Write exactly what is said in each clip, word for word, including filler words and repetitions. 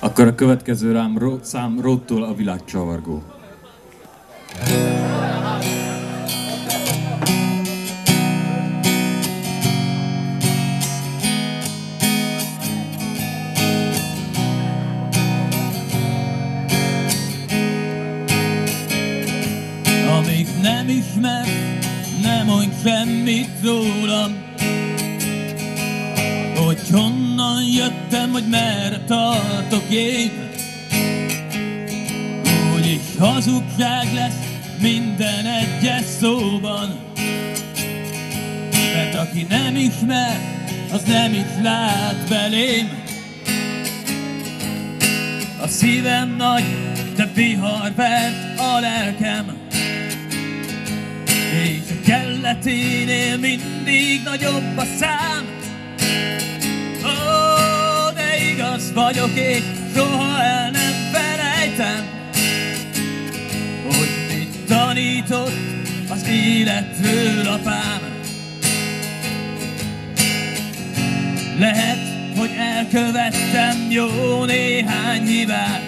Akkor a következő rám ro szám Roadtól a világcsavargó. Amíg nem ismer, nem mondj semmit rólam, hogy honnan jöttem, hogy merre tartok én. Úgyis hazugság lesz minden egyes szóban, mert aki nem ismer, az nem is lát belém. A szívem nagy, de vihar vert a lelkem, és a kelleténél mindig nagyobb a szám. Ó, de igaz vagyok, és soha el nem felejtem, hogy mit tanított az életről apám. Lehet, hogy elkövettem jó néhány hibát,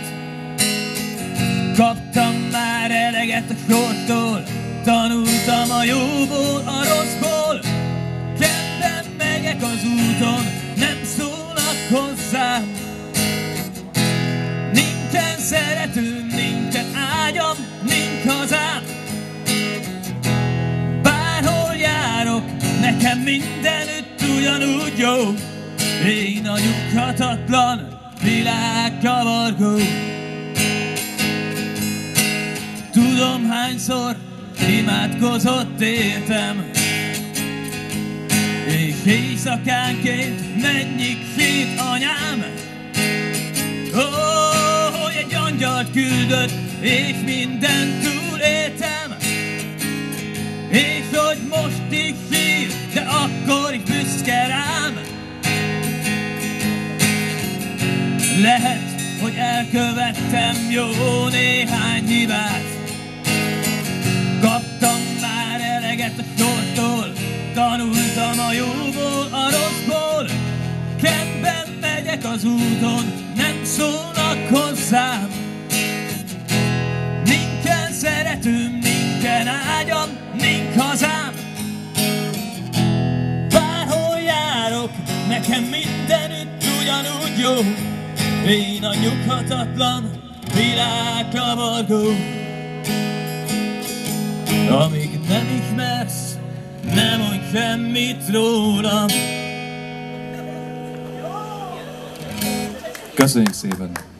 kaptam már eleget a sorstól, tanultam a jóból, a rosszból. Csendben megyek az úton, nem szólnak hozzám. Nincsen szeretőm, nincsen ágyam, nincs hazám. Bárhol járok, nekem mindenütt ugyanúgy jó. Én a nyughatatlan világcsavargó. Tudom, hányszor imádkozott értem, és éjszakánként mennyit sít anyám. Ó, hogy egy angyalt küldött, és mindent túléltem, és hogy most is sír, de akkor is büszke rám. Lehet, hogy elkövettem jó néhány hibát, kaptam már eleget a sorstól, tanultam a jóból, a rosszból. Csendben megyek az úton, nem szólnak hozzám. Nincsen szeretőm, nincsen ágyam, nincs hazám. Bárhol járok, nekem mindenütt ugyanúgy jó. Én a nyughatatlan világcsavargó. Amíg nem ismersz, nem mondj semmit rólam. Köszönjük szépen!